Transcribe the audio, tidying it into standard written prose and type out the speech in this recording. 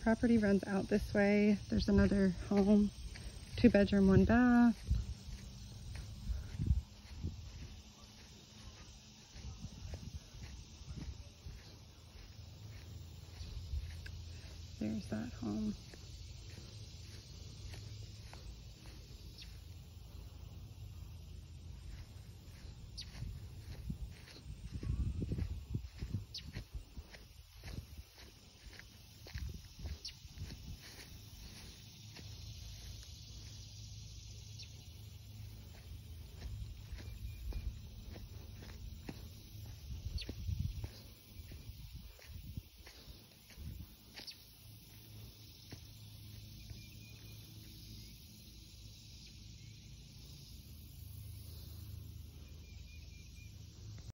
property runs out this way. There's another home, 2-bedroom, 1 bath. There's that home.